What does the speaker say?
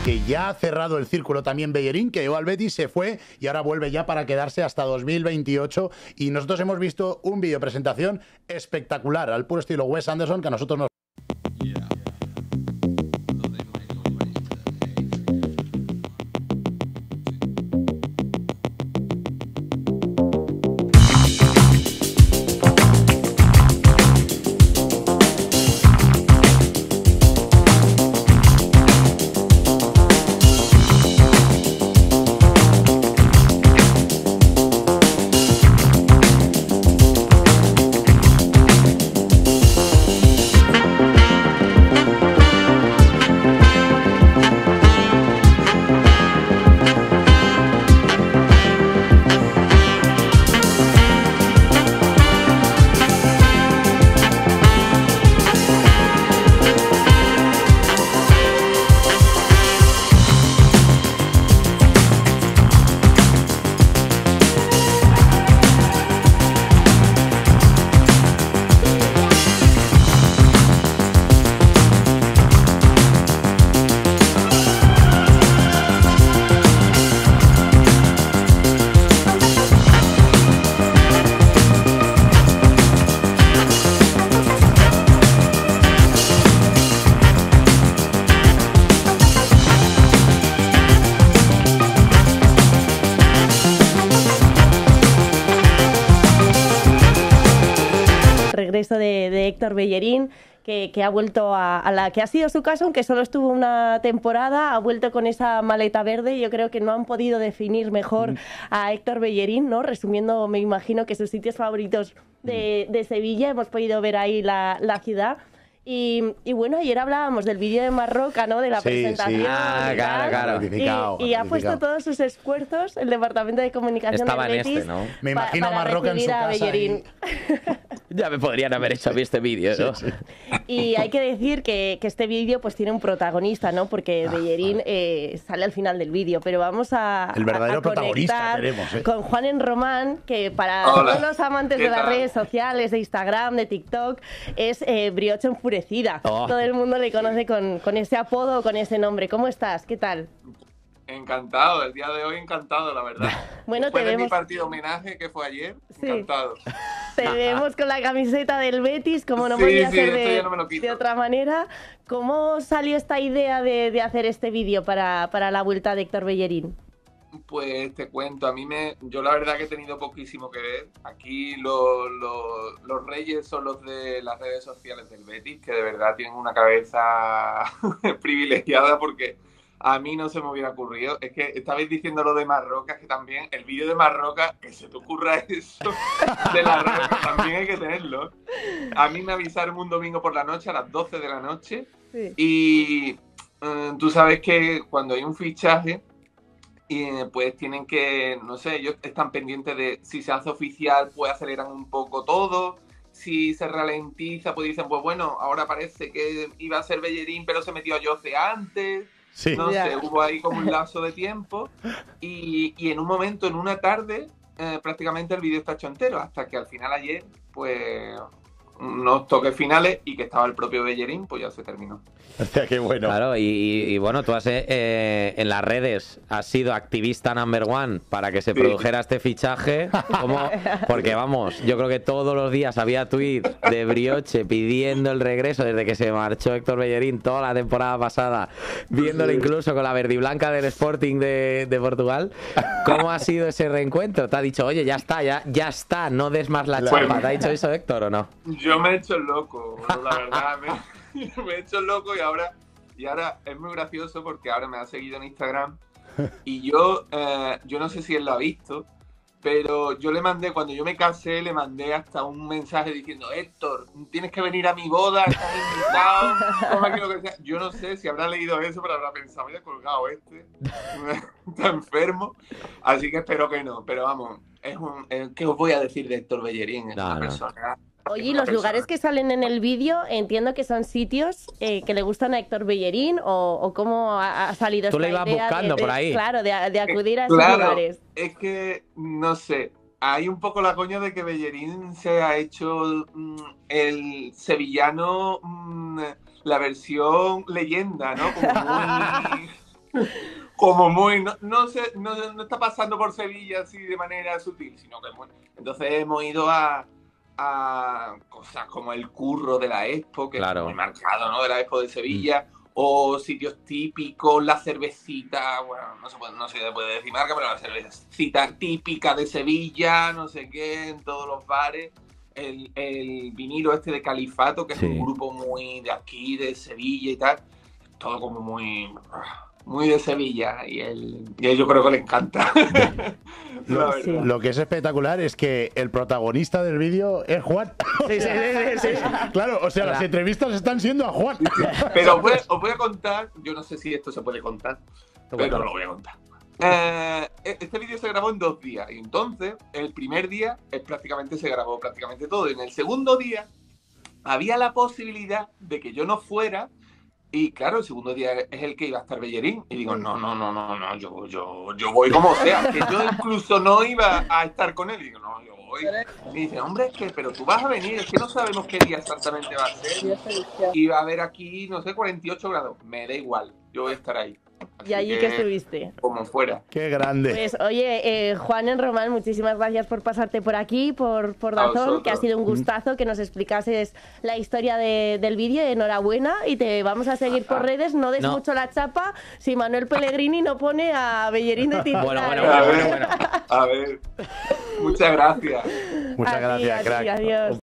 que ya ha cerrado el círculo también Bellerín, que llegó al Betis, se fue y ahora vuelve ya para quedarse hasta 2028. Y nosotros hemos visto un vídeo presentación espectacular, al puro estilo Wes Anderson, que a nosotros nos... Regreso de Héctor Bellerín, que ha vuelto a la que ha sido su casa, aunque solo estuvo una temporada, ha vuelto con esa maleta verde. Yo creo que no han podido definir mejor a Héctor Bellerín, ¿no? Resumiendo, me imagino que sus sitios favoritos de Sevilla, hemos podido ver ahí la ciudad. Y bueno, ayer hablábamos del vídeo de Marroca, ¿no? De la presentación. Sí. Claro. Y ha puesto todos sus esfuerzos el Departamento de Comunicación Estaba del Betis, en ¿no? Me imagino a Marroca en su casa. Bellerín. Ya me podrían haber hecho a mí este vídeo, ¿no? Sí. Y hay que decir que este vídeo pues tiene un protagonista, ¿no? Porque Bellerín sale al final del vídeo, pero vamos a el verdadero protagonista conectar tenemos, con Juan Enromán, que para Hola. todos los amantes de las redes sociales, de Instagram, de TikTok, es Brioche Enfurecida. Oh. Todo el mundo le conoce con ese apodo o con ese nombre. ¿Cómo estás? ¿Qué tal? Encantado, el día de hoy encantado, la verdad. Bueno, Después te de mi vemos. partido homenaje que fue ayer, Sí. encantado. Te vemos con la camiseta del Betis, como no Sí, podía sí, ser esto ya no me lo quito. de otra manera. ¿Cómo salió esta idea de hacer este vídeo para la vuelta de Héctor Bellerín? Pues te cuento, yo la verdad que he tenido poquísimo que ver. Aquí los reyes son los de las redes sociales del Betis, que de verdad tienen una cabeza privilegiada, porque a mí no se me hubiera ocurrido. Es que estabais diciendo lo de Marroca, que también el vídeo de Marroca, que se te ocurra eso de la Roca, también hay que tenerlo. A mí me avisaron un domingo por la noche, a las 12 de la noche, Sí. y tú sabes que cuando hay un fichaje, pues tienen que, no sé, ellos están pendientes de si se hace oficial, pues aceleran un poco todo. Si se ralentiza, pues dicen, pues bueno, ahora parece que iba a ser Bellerín, pero se metió a Jose antes. Sí. No Ya. sé, hubo ahí como un lapso de tiempo. Y en un momento, en una tarde, prácticamente el vídeo está hecho entero. Hasta que al final ayer, pues unos toques finales y que estaba el propio Bellerín, pues ya se terminó. Hostia, qué bueno. Claro, y bueno, tú en las redes has sido activista number one para que se Sí. produjera este fichaje. Porque vamos, yo creo que todos los días había tuit de Brioche pidiendo el regreso desde que se marchó Héctor Bellerín toda la temporada pasada, viéndolo incluso con la verde y blanca del Sporting de Portugal. ¿Cómo ha sido ese reencuentro? ¿Te ha dicho, oye, ya está, no des más la Claro. chapa? ¿Te ha dicho eso Héctor o no? Yo me he hecho el loco, la verdad. Me he hecho el loco y ahora es muy gracioso porque ahora me ha seguido en Instagram y yo no sé si él lo ha visto, pero yo le mandé, cuando yo me casé, le mandé hasta un mensaje diciendo, Héctor, tienes que venir a mi boda, estás invitado, toma aquí lo que sea. Yo no sé si habrá leído eso, pero habrá pensado, me he colgado está enfermo, así que espero que no, pero vamos, ¿qué os voy a decir de Héctor Bellerín? Es una persona... Oye, y los lugares que salen en el vídeo, entiendo que son sitios que le gustan a Héctor Bellerín, o cómo ha salido Tú esta le ibas idea buscando por ahí. Claro, de acudir a esos Claro, lugares. es que, no sé, hay un poco la coña de que Bellerín se ha hecho el sevillano, la versión leyenda, ¿no? Como muy... como muy, no está pasando por Sevilla así de manera sutil, sino que entonces hemos ido a cosas como el Curro de la Expo, que Claro. es muy marcado, ¿no? De la Expo de Sevilla, o sitios típicos, la cervecita, bueno, no se puede decir marca, pero la cervecita típica de Sevilla, no sé qué, en todos los bares. El vinilo este de Califato, que es un grupo muy de aquí, de Sevilla y tal, todo como muy de Sevilla, y él yo creo que le encanta. Lo que es espectacular es que el protagonista del vídeo es Juan. Sí. Claro, o sea, las entrevistas están siendo a Juan. Pero os voy a contar, yo no sé si esto se puede contar, pero lo voy a contar. Este vídeo se grabó en 2 días, y entonces el primer día prácticamente se grabó prácticamente todo, y en el segundo día había la posibilidad de que yo no fuera. Y claro, el segundo día es el que iba a estar Bellerín. Y digo, no, yo voy como sea. Que yo incluso no iba a estar con él. Y digo, no, yo voy. Y dice, hombre, pero tú vas a venir. Es que no sabemos qué día exactamente va a ser. Y va a haber aquí, no sé, 48 grados. Me da igual, yo voy a estar ahí. ¿Y allí que estuviste? Como fuera. ¡Qué grande! Pues oye, Juan en Román, muchísimas gracias por pasarte por aquí, por Dazón, que ha sido un gustazo que nos explicases la historia del vídeo. Enhorabuena, y te vamos a seguir por redes. No des mucho la chapa si Manuel Pellegrini no pone a Bellerín de titular. Bueno. A ver. Muchas gracias. Muchas gracias, crack. Adiós.